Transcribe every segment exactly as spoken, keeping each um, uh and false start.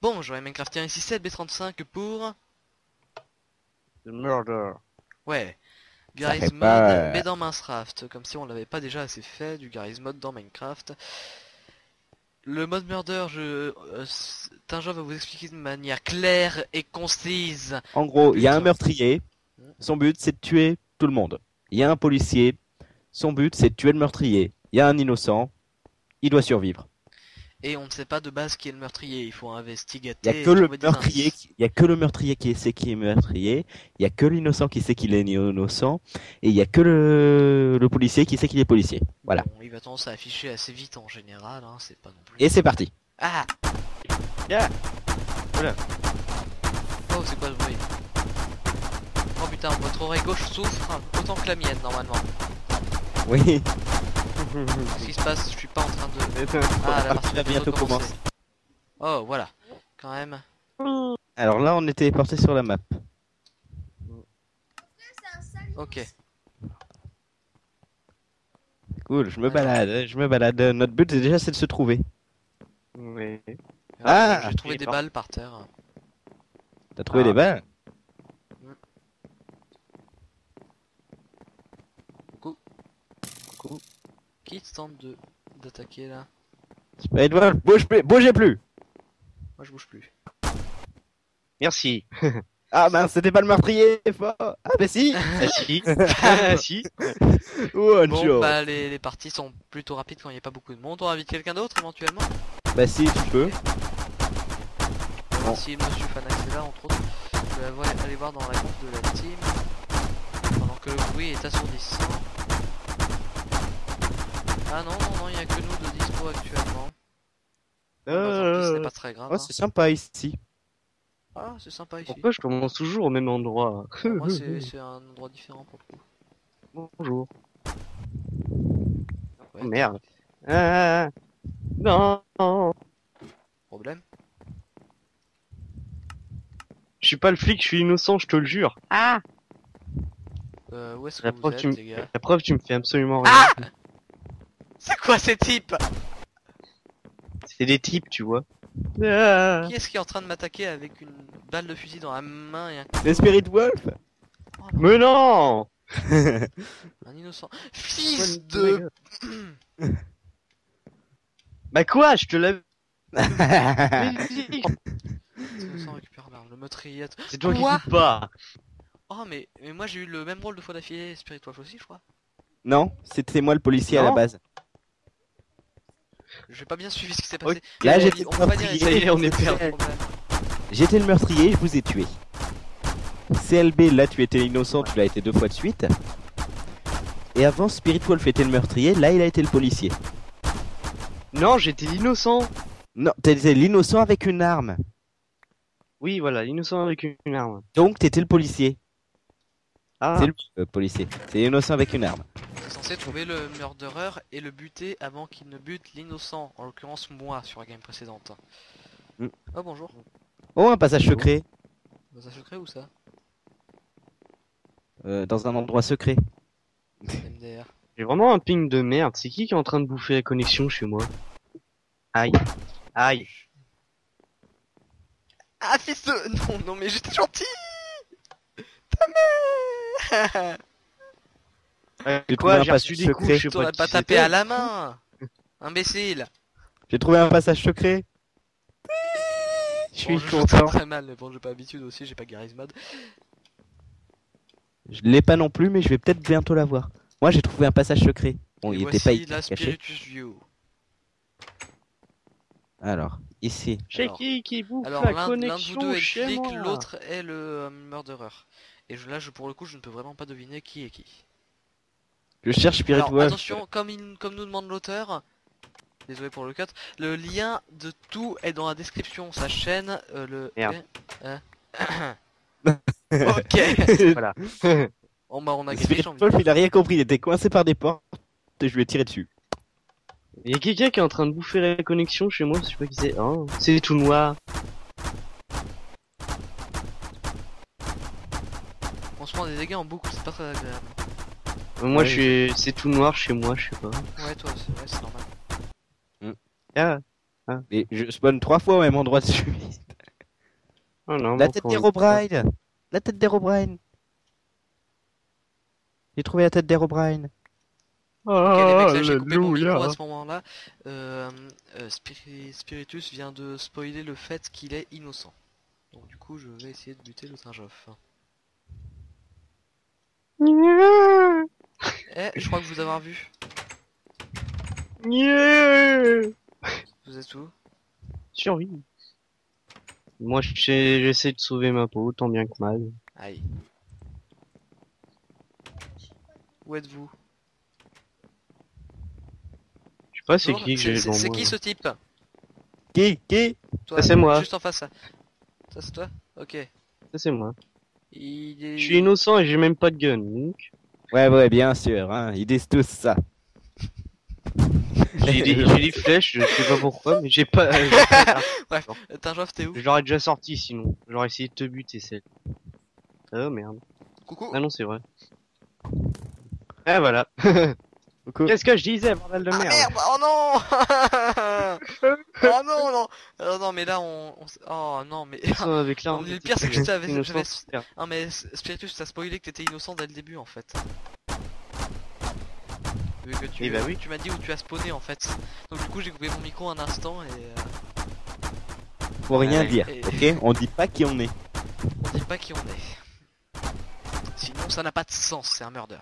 Bonjour les Minecraftiens, ici sept B trente-cinq pour... The Murder. Ouais, Ça Garry's fait Mod, peur. mais dans Minecraft, comme si on l'avait pas déjà assez fait, du Garry's Mod dans Minecraft. Le mode Murder, je... Euh, Tinja va vous expliquer de manière claire et concise. En gros, il y a un But. meurtrier. Son but, c'est de tuer tout le monde. Il y a un policier. Son but, c'est de tuer le meurtrier. Il y a un innocent. Il doit survivre. Et on ne sait pas de base qui est le meurtrier, il faut investiguer. Il y a que le meurtrier. Qui... Il y a que le meurtrier qui sait qui est meurtrier. Il y a que l'innocent qui sait qu'il est innocent. Et il y a que le, le policier qui sait qu'il est policier. Voilà. Bon, il va tendance à afficher assez vite en général, hein, c'est pas non plus... Et c'est parti. Ah Yeah. Voilà. Oh, c'est quoi ce bruit? Oh putain, votre oreille gauche souffre autant que la mienne normalement. Oui. Qu'est-ce qui se passe? Je suis pas en train de... Ah, la la partie va bientôt commencer. Oh, voilà. Quand même. Alors là, on est téléporté sur la map. Ok. Cool, je me Alors. balade, je me balade. Notre but, c'est déjà c'est de se trouver. Oui. Ah, j'ai trouvé il est des fort. balles par terre. T'as trouvé Ah. des balles? Coucou. Qui tente de d'attaquer là? Spider, bouge plus, bougez plus. Moi je bouge plus. Merci. Ah mince, c'était pas le meurtrier. Fort. Ah bah si. Ah si. Ah si. One Bon shot. bah les, les parties sont plutôt rapides quand il n'y a pas beaucoup de monde. On invite quelqu'un d'autre éventuellement. Bah si, tu peux. On va voir si Monsieur Fanax est là entre autres. Je vais avoir- aller voir dans la compte de la team. Pendant que le bruit est assourdissant. Ah non, non, non, il n'y a que nous de dispo actuellement. Bon, bah, tant pis, ce n'est pas très grave. Oh, hein. c'est sympa ici. Ah, c'est sympa ici. Pourquoi je commence toujours au même endroit? Pour moi, c'est c'est un endroit différent pour le coup. Bonjour. Ouais, Oh, merde. Ah, non. problème. Je suis pas le flic, je suis innocent, je te le jure. Ah. Euh, où est-ce que La vous preuve, êtes, tu me- les gars? La preuve, tu me fais absolument rien. Ah C'est quoi ces types? C'est des types, tu vois. Ah. Qui est-ce qui est en train de m'attaquer avec une balle de fusil dans la main et un... C'est Spirit Wolf. Oh, non, Mais non. un innocent. Fils de... Bah quoi, je te l'avais dit. Innocent récupère l'arme, le meurtrier... C'est toi qui Quoi coupes pas. Oh mais, mais moi j'ai eu le même rôle deux fois d'affilée, Spirit Wolf aussi je crois. Non, c'était moi le policier à Non. la base. J'ai pas bien suivi ce qui s'est passé. Ok. Là, Euh, j'étais on peut pas dire meurtrier. Ça y est, on est c'est perdu. le problème. J'étais le meurtrier, je vous ai tué. C L B, là tu étais innocent, tu l'as été deux fois de suite. Et avant, Spirit Wolf était le meurtrier, là il a été le policier. Non, j'étais l'innocent. Non, t'étais l'innocent avec une arme. Oui, voilà, l'innocent avec une une arme. Donc t'étais le policier. Ah. C'est le euh, policier. C'est l'innocent avec une arme. C'est censé trouver le murderer et le buter avant qu'il ne bute l'innocent, en l'occurrence moi sur la game précédente. Mm. Oh bonjour. Oh, un passage secret. Dans un secret ou ça? Euh, dans un endroit secret. M D R. J'ai vraiment un ping de merde. C'est qui qui est en train de bouffer la connexion chez moi? Aïe. Aïe. Ah fils de... Non, non mais j'étais gentil. Ta mère. Euh, J'ai trouvé quoi, un j'ai reçu passage des coups, secret. je sais pas T'aurais qui pas tapé c'était. à la main. Imbécile. J'ai trouvé un passage secret. Je suis Bon, je joue content. très mal, mais bon j'ai pas l'habitude aussi, j'ai pas Garry's Mod. Je l'ai pas non plus, mais je vais peut-être bientôt l'avoir. Moi j'ai trouvé un passage secret. Bon, Et il était voici pas la hyper caché. Spiritus View. Alors, ici. Chez Alors- qui qui bouffe Alors la l'un l'un de vous connexion deux est le chez flic, moi? l'autre est le euh, murderer. Et je, là je, pour le coup je ne peux vraiment pas deviner qui est qui. Je cherche Spirit Alors Wolf. attention, comme, il, comme nous demande l'auteur, désolé pour le cut, le lien de tout est dans la description, sa chaîne, euh, le... Merde. Euh, ok. Voilà. Bon bah on a gagné, Spirit j'ai envie de Wolf, dire. il a rien compris, il était coincé par des portes et je lui ai tiré dessus. Il y a quelqu'un qui est en train de bouffer la connexion chez moi, je sais pas qui c'est. Oh, c'est tout noir. On se prend des dégâts en boucle, c'est pas très agréable. Euh, Moi, Ouais, je suis, c'est tout noir chez moi, je sais pas. Ouais toi, c'est ouais, c'est normal. Ah, Et je spawn trois fois au même endroit de suite. Oh non, La bon, tête quand même. d'Herobrine. La tête d'Herobrine. J'ai trouvé la tête d'Herobrine. Ok les mecs, là j'ai coupé mon Alléluia. micro à ce moment-là. Euh, euh, Spiri- Spiritus vient de spoiler le fait qu'il est innocent. Donc du coup je vais essayer de buter le Trinjof. Eh, je crois que vous avoir vu. Yeah. Vous êtes où? Survie. Moi, j'ai- j'essaie de sauver ma peau, tant bien que mal. Aïe. Où êtes-vous? Je sais pas c'est Bonjour, qui que C'est j'ai c'est- devant c'est moi. qui ce type? Qui Qui Toi, Ça, c'est moi. juste en face. Ça, ça c'est toi? Ok. Ça c'est moi. Il est... Je suis innocent et j'ai même pas de gun. Donc... Ouais, ouais, bien sûr. Hein. Ils disent tous ça. J'ai des, j'ai des flèches, je sais pas pourquoi, mais j'ai pas. j'ai pas d'arme. Bref, Tinjof, t'es où? Je l'aurais déjà sorti sinon. J'aurais essayé de te buter, celle. Oh merde. Coucou. Ah non, c'est vrai. Ah voilà. Coucou. Qu'est-ce que je disais, bordel de Ah merde? merde! Oh non! Oh non, non! Oh non, mais là on... on s- Oh non, mais... Ça, avec Non, l'arme. mais le pire, c'est que j'étais avec- innocent, j'avais- super. Ah mais Spiritus, t'as spoilé que t'étais innocent dès le début en fait. Vu que tu, Eh bah oui. tu m'as dit où tu as spawné en fait. Donc du coup j'ai coupé mon micro un instant et... euh, Faut rien Ouais, dire, et- ok? On dit pas qui on est. on dit pas qui on est. Sinon ça n'a pas de sens, c'est un murder.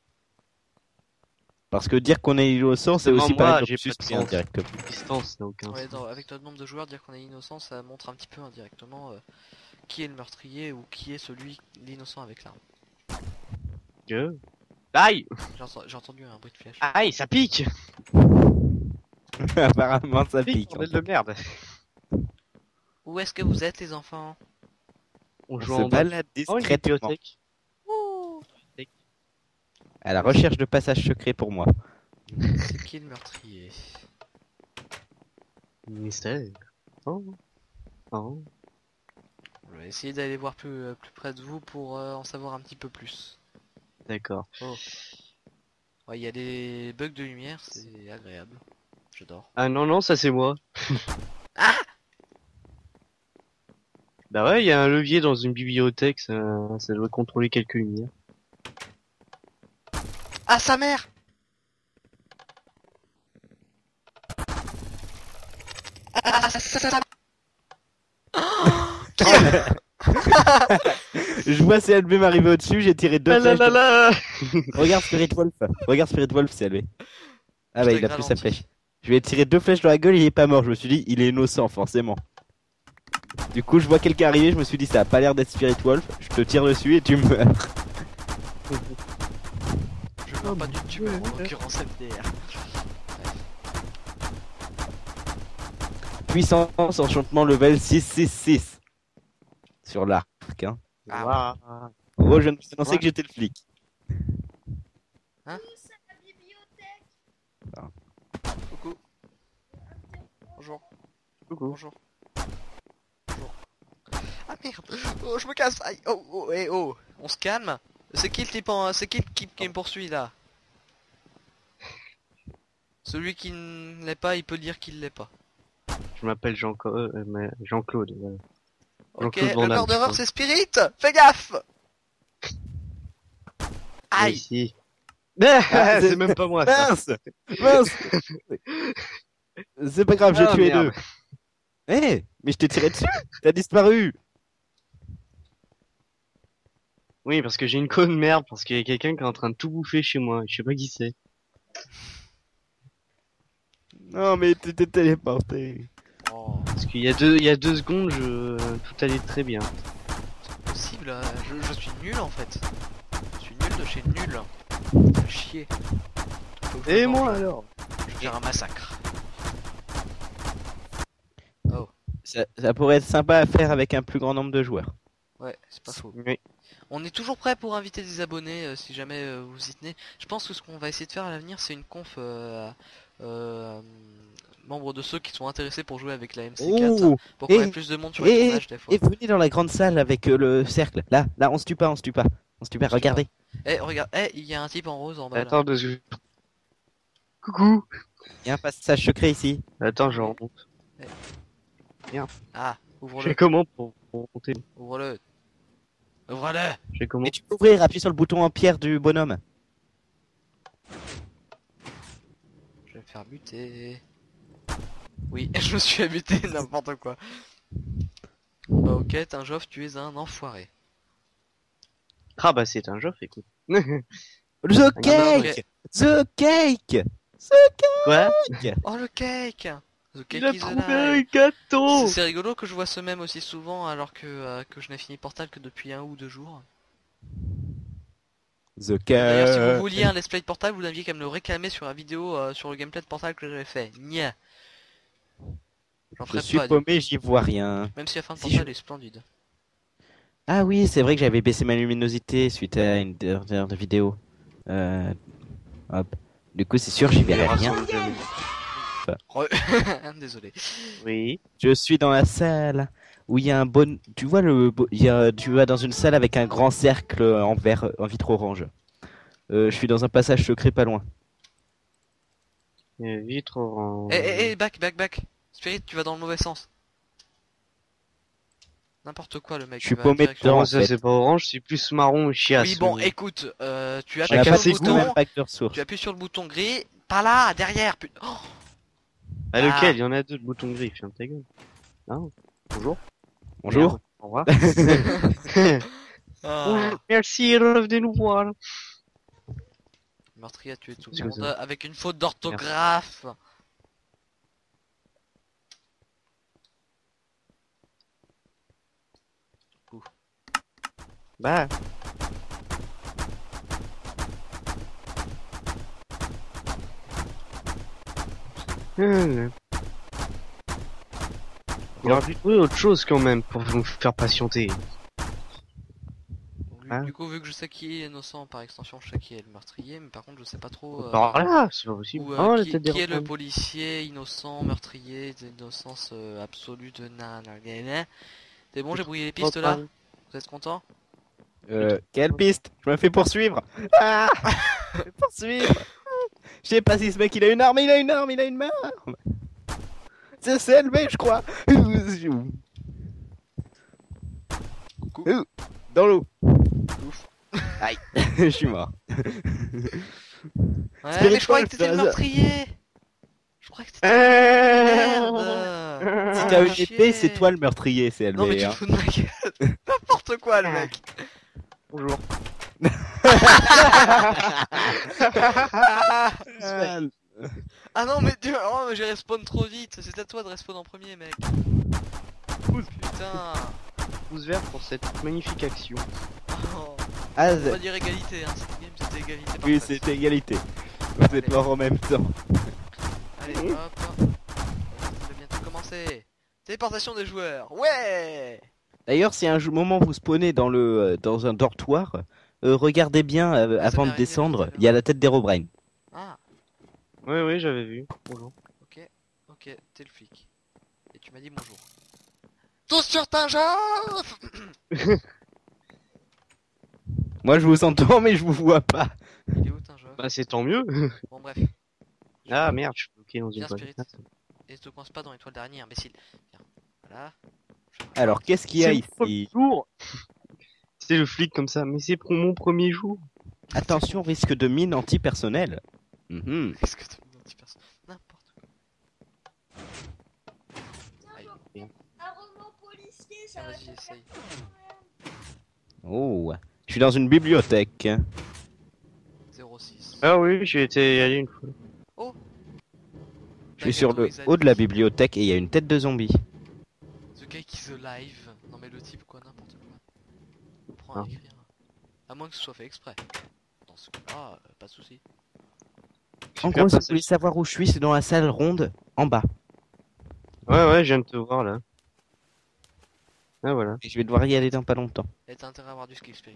Parce que dire qu'on est innocent, c'est Justement, aussi moi, pareil j'ai que pas de suspect sens. indirectement. Distance n'a aucun Ouais, sens. dans- avec notre nombre de joueurs, dire qu'on est innocent, ça montre un petit peu indirectement euh, qui est le meurtrier ou qui est celui, l'innocent avec l'arme. Que... Aïe! J'ai ent- j'ai entendu un bruit de flèche. Aïe, ça pique! Apparemment, ça Pique, pique. bordel de merde. Où est-ce que vous êtes les enfants? On On joue se en bas. balade Oh, une discrètement bibliothèque. Ouh, à la recherche de passages secrets pour moi. c'est qui le meurtrier? Mystère. Oh. Oh. Je vais essayer d'aller voir plus, euh, plus près de vous pour euh, en savoir un petit peu plus. D'accord. Ouais, il y a des bugs de lumière, c'est agréable. J'adore. Ah non, non, ça c'est moi. Ah Bah ouais, il y a un levier dans une bibliothèque, ça, ça doit contrôler quelques lumières. Ah sa mère! Ah, sa- sa- sa- Je vois C L B m'arriver au-dessus, j'ai tiré deux Ah là flèches. là de- là. Regarde Spirit Wolf. Regarde Spirit Wolf, C L B. Ah bah Je il a t'ai pris sa ralenti. flèche. Je lui ai tiré deux flèches dans la gueule, il est pas mort. Je me suis dit, il est innocent, forcément. Du coup, je vois quelqu'un arriver, je me suis dit, ça a pas l'air d'être Spirit Wolf. Je te tire dessus et tu meurs. Je meurs pas du tueur, en l'occurrence M D R. Puissance enchantement level six six six. Sur l'arc, hein. Ah, Waouh. En gros, je viens de annoncer Ouais. que j'étais le flic. Coucou. Bonjour. Coucou. Bonjour. Bonjour. Ah merde. Oh, je me casse. Aïe. Oh, oh, eh, oh. On se calme. C'est qui le type en... C'est qui le type qui me poursuit là? Celui qui ne l'est pas, il peut dire qu'il l'est pas. Je m'appelle Jean-Claude. euh, mais- Jean-Claude. Voilà. Ok, Jean-Claude Van le Damme, murderer je c'est Spirit. Fais gaffe. Aïe. Ici. Ah, c'est c'est- même pas moi ça. Mince Mince C'est pas grave, j'ai Ah, tué merde. deux. Eh, mais je t'ai tiré dessus. T'as disparu. Oui, parce que j'ai une conne merde, parce qu'il y a quelqu'un qui est en train de tout bouffer chez moi. Je sais pas qui c'est. Non, mais tu t'es téléporté. Oh, Parce qu'il y a deux, il y a deux secondes, je... tout allait très bien. c'est possible. euh, Je, je suis nul en fait. Je suis nul de chez nul. Fais chier. Faut que je Et me moi venge. alors? Je vais faire un massacre. Oh, Ça, ça pourrait être sympa à faire avec un plus grand nombre de joueurs. ouais, c'est pas faux. Oui. On est toujours prêt pour inviter des abonnés euh, si jamais euh, vous y tenez. Je pense que ce qu'on va essayer de faire à l'avenir, c'est une conf euh, euh, membres de ceux qui sont intéressés pour jouer avec la M C quatre Ouh, pour qu'on et- ait plus de monde sur les et- tournages des fois. Et venez dans la grande salle avec euh, le cercle. Là, là, on se tue pas, on se tue pas. On se tue pas, On se tue regardez. Eh, regarde, eh, il y a un type en rose en bas là. Attends deux secondes. Coucou. Il y a un passage secret ici. Attends, je remonte. Ah, Je Ouvre-le. fais comment pour, pour monter? Ouvre-le. Ouvre-le. Je fais comment? Et tu peux ouvrir, appuie sur le bouton en pierre du bonhomme. Je vais me faire buter. Oui, je me suis buté, n'importe quoi. Bah ok, Tinjoff, tu es un enfoiré. Ah bah c'est un jof, écoute. The cake! The cake! Quoi? Oh le cake. The cake Il a is trouvé alive. un gâteau! C'est c'est rigolo que je vois ce même aussi souvent alors que, euh, que je n'ai fini Portal que depuis un ou deux jours. The D'ailleurs, si vous cake! vouliez un let's play de Portal, vous n'aviez qu'à me le réclamer sur la vidéo euh, sur le gameplay de Portal que j'avais fait. Nya. J'en Je ferai suis pas. du paumé, j'y vois rien. coup. Même si la fin de Si Portal je- est splendide. Ah oui, c'est vrai que j'avais baissé ma luminosité suite à une dernière vidéo. Euh... Hop. Du coup, c'est sûr, j'y verrai rien. Re- Désolé. Oui. Je suis dans la salle où il y a un bon. Tu vois le. bo- il y a... Tu vas dans une salle avec un grand cercle en verre, en vitre orange. Euh, je suis dans un passage secret pas loin. Euh, Vitre orange. Eh eh eh, back, back, back. Spirit, tu vas dans le mauvais sens. N'importe quoi le mec. Je suis tu vas paumé directement- dedans. Non, en ça fait. c'est pas orange, c'est plus marron chiasse. Oui bon, mais- écoute, euh, tu On a appuies Chacun sur pas le ses du tout goûts, le bouton, même pack de ressources. tu appuies sur le bouton gris, pas là, derrière. Putain. Oh, Ah, lequel? Il y en a deux, le bouton gris, ferme ta gueule. Ah, bonjour. Bonjour. Merde, au revoir. ah. Merci, revenez nous voir. Meurtrier a tué tout le Excuse-moi. monde avec une faute d'orthographe. Bah. Euh. Il aurait pu trouver autre chose quand même pour vous faire patienter. Du, Hein du coup, vu que je sais qui est innocent, par extension, je sais qui est le meurtrier, mais par contre, je sais pas trop. euh, Par là, c'est pas possible. ou, euh, Oh, la qui, tête des qui est le requins. policier innocent, meurtrier, d'innocence euh, absolue de nanana. C'est bon, j'ai brouillé les pistes là. Vous êtes content? Euh, quelle piste? Je me fais poursuivre. Ah, je me fais poursuivre. Je sais pas si ce mec il a une arme, il a une arme, il a une arme. C'est C L B, je crois. Coucou. Euh, Dans l'eau. Ouf. Aïe, je suis mort. Ouais, Spirit mais je croyais que Wolf, t'étais le ça- meurtrier. Je croyais que t'étais. Euh... Merde. Si t'as une chier. épée, c'est toi le meurtrier, C L B. Non mais tu te hein. fous de ma gueule. N'importe quoi le mec. Bonjour. Ah, Ah non mais tu... oh, mais j'ai respawn trop vite. C'est à toi de respawn en premier mec. Putain. Pouce vert pour cette magnifique action. Oh. ah, On va dire égalité hein. Cette game c'était égalité. oui, parfaite. c'était égalité. Vous êtes morts en même temps. Allez hop. Ça va bientôt commencer. Téléportation des joueurs. Ouais. D'ailleurs, si à un jou- moment vous spawnez dans le euh, dans un dortoir, euh, regardez bien euh, Ça avant m'est de arrivé descendre. tout à l'heure. Il y a la tête d'Herobrine. Ah. Oui, oui, j'avais vu. Bonjour. Ok. Ok. T'es le flic. Et tu m'as dit bonjour. Tous sur Tinjoff. Moi, je vous entends, mais je vous vois pas. Il est où Tinjoff? Bah, c'est tant mieux. Bon bref. Ah merde, je suis bloqué dans une Viens boîte. Spirit. Et te coince pas dans l'étoile d'araignée, imbécile. Viens. Voilà. Alors, qu'est-ce qu'il y a C'est mon premier ici? jour. C'est le flic comme ça, mais c'est pour mon premier jour. Attention, risque de mine antipersonnel. Mhm. Qu'est-ce que tu me dis, personne? N'importe quoi. Aïe. Un roman policier, ça va Vas-y, te essaye. faire Oh, je suis dans une bibliothèque. zéro six. Ah oui, j'ai été y aller une fois. Je suis sur le haut de la bibliothèque et il y a une tête de zombie. The Cake is alive. Non mais le type quoi, n'importe quoi. Prends à Ah. écrire. À moins que ce soit fait exprès. Dans ce cas-là, euh, pas de soucis. En Super gros, si vous passage. voulez savoir où je suis, c'est dans la salle ronde, en bas. Ouais, ouais, je viens de te voir là. Ah voilà. Et je vais devoir y aller dans pas longtemps. Et t'as intérêt à avoir du skill spirit.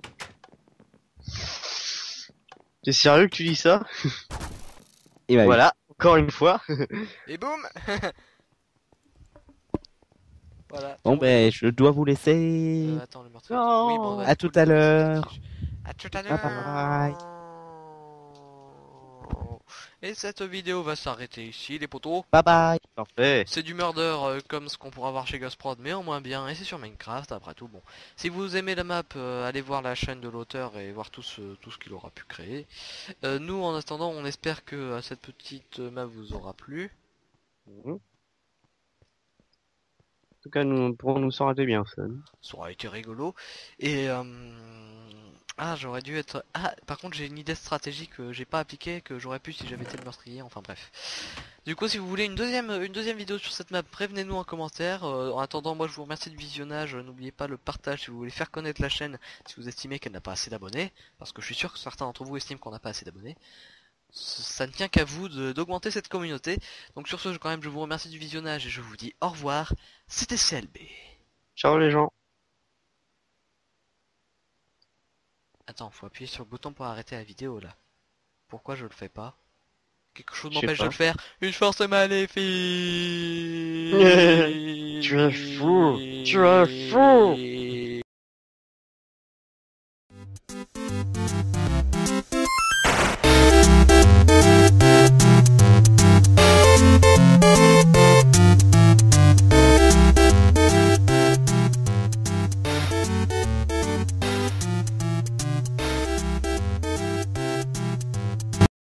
T'es sérieux que tu dis ça? Et bah, oui. Voilà, encore une fois. Et boum. Voilà. Bon, Bon, ben, je dois vous laisser. euh, attends, le meurtrier. Non. Oui, bon, bah, À du coup, tout à le- l'heure. À tout à Bye l'heure. bye. Et Et cette vidéo va s'arrêter ici, les potos. Bye bye. Parfait. C'est du murder euh, comme ce qu'on pourra voir chez Ghostprod, mais en moins bien, et c'est sur Minecraft, après tout, bon. Si vous aimez la map, euh, allez voir la chaîne de l'auteur et voir tout ce, tout ce qu'il aura pu créer. Euh, nous, en attendant, on espère que euh, cette petite map vous aura plu. Mhm. En tout cas, nous pourrons nous s'en rater bien, ça. Ça aura été rigolo. Et... Euh... Ah, j'aurais dû être... Ah, par contre, j'ai une idée stratégique que j'ai pas appliquée, que j'aurais pu si j'avais été le meurtrier, enfin bref. Du coup, si vous voulez une deuxième, une deuxième vidéo sur cette map, prévenez-nous en commentaire. Euh, en attendant, moi je vous remercie du visionnage. N'oubliez pas le partage si vous voulez faire connaître la chaîne, si vous estimez qu'elle n'a pas assez d'abonnés. Parce que je suis sûr que certains d'entre vous estiment qu'on n'a pas assez d'abonnés. Ça ne tient qu'à vous de- d'augmenter cette communauté. Donc sur ce, je- quand même, je vous remercie du visionnage et je vous dis au revoir. C'était C L B. Ciao les gens. Attends, faut appuyer sur le bouton pour arrêter la vidéo là. Pourquoi je le fais pas? Quelque chose Je sais m'empêche de pas. le faire. Une force maléfique. Tu es fou. Tu es fou.